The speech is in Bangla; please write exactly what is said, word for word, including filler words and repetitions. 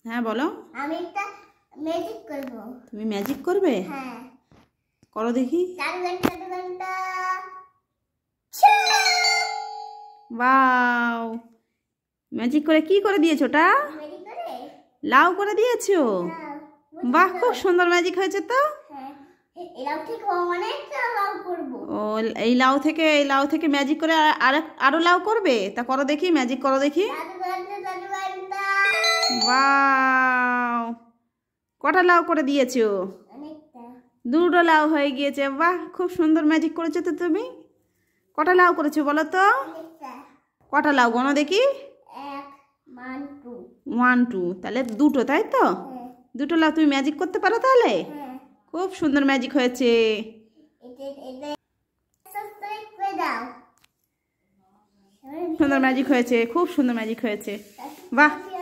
হ্যাঁ বলো। আমি একটা ম্যাজিক করব। তুমি ম্যাজিক করবে? হ্যাঁ করো দেখি। চার ঘন্টা দু ঘন্টা। ওয়াও, ম্যাজিক করে কি করে দিয়েছো? ওটা ম্যাজিক করে লাউ করে দিয়েছো? লাউ। বাহ, খুব সুন্দর ম্যাজিক হয়েছে তো। হ্যাঁ এই লাউ থেকে অনেকটা লাউ করব। ও, এই লাউ থেকে এই লাউ থেকে ম্যাজিক করে আর আর- আরো লাউ করবে? তা করো দেখি, ম্যাজিক করো দেখি। চার ঘন্টা চার ঘন্টা। ওয়াও, কটা লাউ করে দিয়েছো? অনেকটা। দুটো লাউ হয়ে গিয়েছে। বাহ, খুব সুন্দর ম্যাজিক করেছো তো তুমি। কটা লাউ করেছো বলো তো? অনেকটা। কটা লাউ গোনো দেখি। এক ওয়ান টু। ওয়ান টু, তাহলে দুটো, তাই তো? হ্যাঁ দুটো লাউ তুমি ম্যাজিক করতে পারো তাহলে? হ্যাঁ। খুব সুন্দর ম্যাজিক হয়েছে। এটা এটা সাবস্ক্রাইব করে দাও। সুন্দর ম্যাজিক হয়েছে, খুব সুন্দর ম্যাজিক হয়েছে। বাহ।